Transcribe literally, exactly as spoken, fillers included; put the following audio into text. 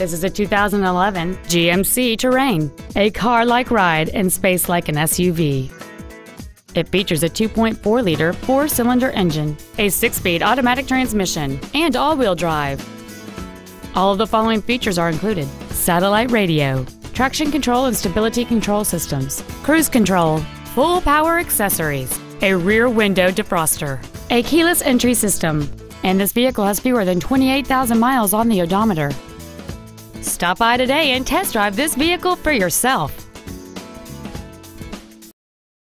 This is a two thousand eleven G M C Terrain, a car-like ride and space like an S U V. It features a two point four liter four-cylinder engine, a six-speed automatic transmission, and all-wheel drive. All of the following features are included: satellite radio, traction control and stability control systems, cruise control, full power accessories, a rear window defroster, a keyless entry system, and this vehicle has fewer than twenty-eight thousand miles on the odometer. Stop by today and test drive this vehicle for yourself.